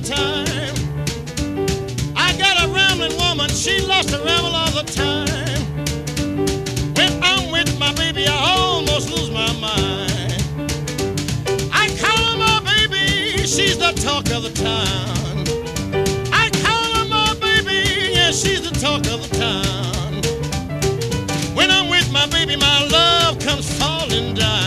time. I got a rambling woman, she loves to ramble all the time. When I'm with my baby, I almost lose my mind. I call her my baby, she's the talk of the town. I call her my baby, yeah, she's the talk of the town. When I'm with my baby, my love comes falling down.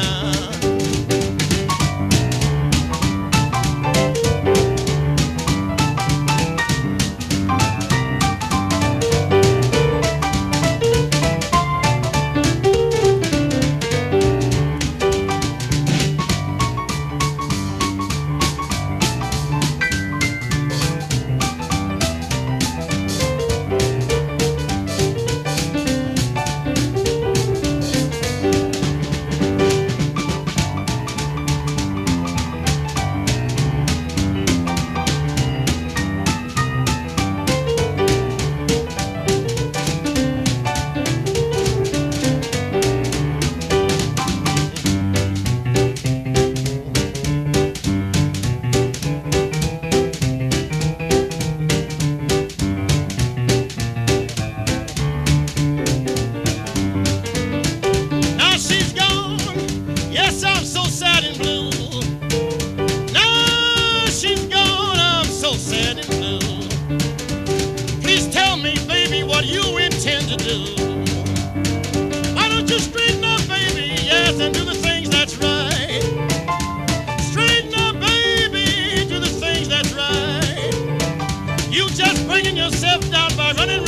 Yourself down by running